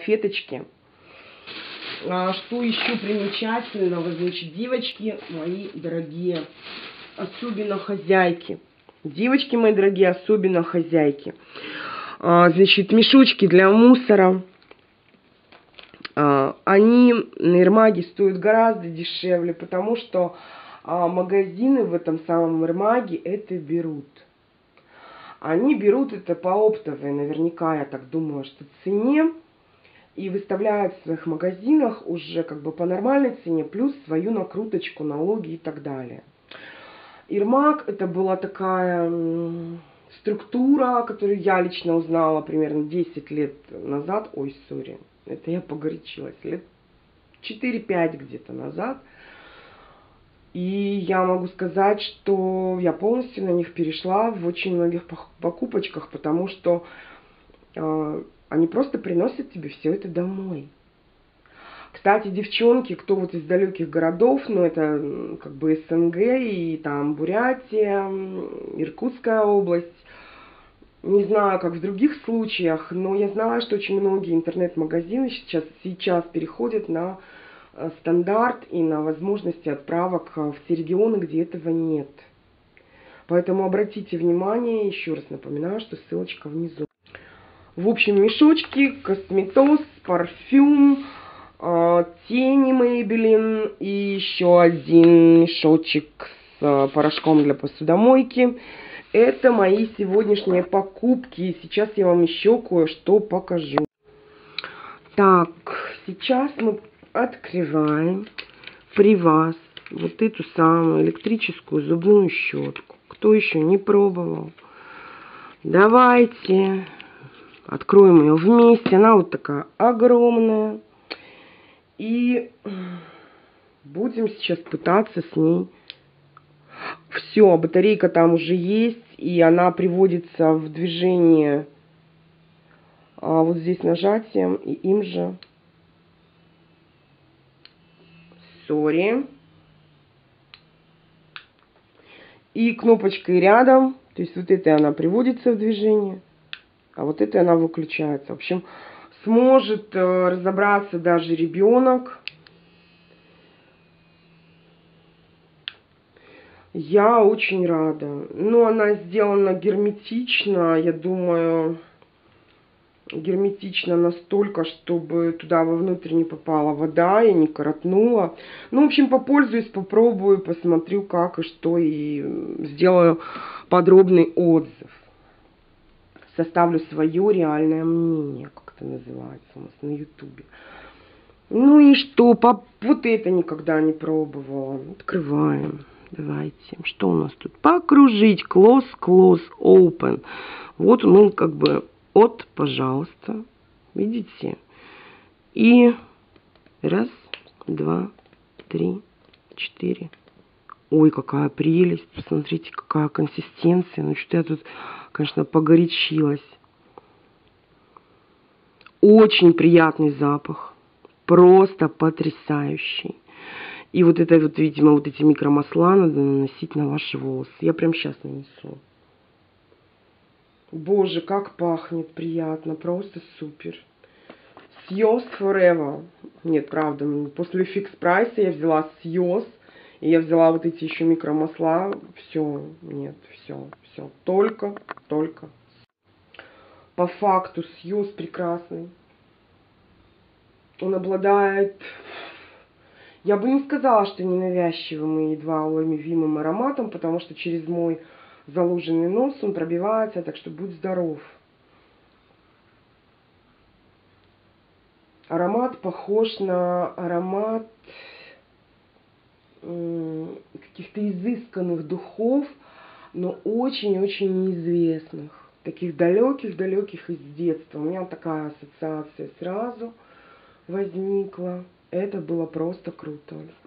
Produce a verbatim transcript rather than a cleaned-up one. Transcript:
салфеточки. А что еще примечательного, значит, девочки мои дорогие, особенно хозяйки. Девочки мои дорогие, особенно хозяйки. А, значит, мешочки для мусора. А, они на Ирмаге стоят гораздо дешевле, потому что а, магазины в этом самом Ирмаге это берут. Они берут это по оптовой, наверняка, я так думаю, что цене. И выставляют в своих магазинах уже как бы по нормальной цене, плюс свою накруточку, налоги и так далее. Ирмаг это была такая структура, которую я лично узнала примерно десять лет назад. Ой, сори, это я погорячилась. Лет четыре-пять где-то назад. И я могу сказать, что я полностью на них перешла в очень многих покупочках, потому что э, они просто приносят тебе все это домой. Кстати, девчонки, кто вот из далеких городов, ну это как бы СНГ и там Бурятия, Иркутская область, не знаю, как в других случаях, но я знаю, что очень многие интернет-магазины сейчас, сейчас переходят на стандарт и на возможности отправок в те регионы, где этого нет. Поэтому обратите внимание, еще раз напоминаю, что ссылочка внизу. В общем, мешочки, косметоз, парфюм, тени Maybelline и еще один мешочек с порошком для посудомойки. Это мои сегодняшние покупки. Сейчас я вам еще кое-что покажу. Так, сейчас мы открываем при вас вот эту самую электрическую зубную щетку. Кто еще не пробовал? Давайте откроем ее вместе. Она вот такая огромная. И будем сейчас пытаться с ней. Все, батарейка там уже есть. И она приводится в движение а, вот здесь нажатием. И им же. Сори. И кнопочкой рядом. То есть вот этой она приводится в движение. А вот этой она выключается. В общем, сможет э, разобраться даже ребенок. Я очень рада. Ну, она сделана герметично. Я думаю, герметично настолько, чтобы туда вовнутрь не попала вода и не коротнула. Ну, в общем, попользуюсь, попробую, посмотрю, как и что. И сделаю подробный отзыв. Составлю свое реальное мнение, как это называется у нас на ютубе. Ну и что, по... вот это никогда не пробовала. Открываем. Давайте. Что у нас тут? Покружить. Close, close, open. Вот мы как бы от, пожалуйста. Видите? И раз, два, три, четыре. Ой, какая прелесть. Посмотрите, какая консистенция. Ну, что я тут, конечно, погорячилась. Очень приятный запах. Просто потрясающий. И вот это вот, видимо, вот эти микромасла надо наносить на ваши волосы. Я прям сейчас нанесу. Боже, как пахнет приятно. Просто супер. Сьюз Forever. Нет, правда, после фикс прайса я взяла Сьюз. И я взяла вот эти еще микромасла. Все, нет, все, все. Только, только. По факту Сьюз прекрасный. Он обладает... Я бы не сказала, что ненавязчивым и едва уловимым ароматом, потому что через мой заложенный нос он пробивается, так что будь здоров. Аромат похож на аромат каких-то изысканных духов, но очень-очень неизвестных. Таких далеких-далеких из детства. У меня такая ассоциация сразу возникла. Это было просто круто.